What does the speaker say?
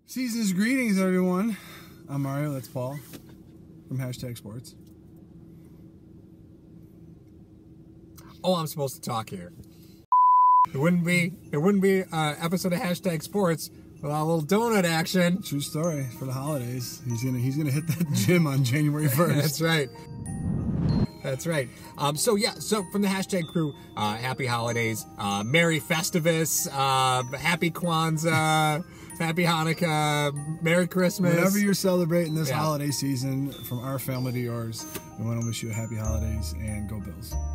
Season's greetings, everyone. I'm Mario. That's Paul from Hashtag Sports. Oh, I'm supposed to talk here. It wouldn't be an episode of Hashtag Sports without a little donut action. True story. For the holidays, he's gonna hit that gym on January 1st. That's right. That's right. So from the Hashtag crew, happy holidays, Merry Festivus, Happy Kwanzaa, Happy Hanukkah, Merry Christmas. Whatever you're celebrating this holiday season, from our family to yours, we want to wish you a happy holidays and go Bills.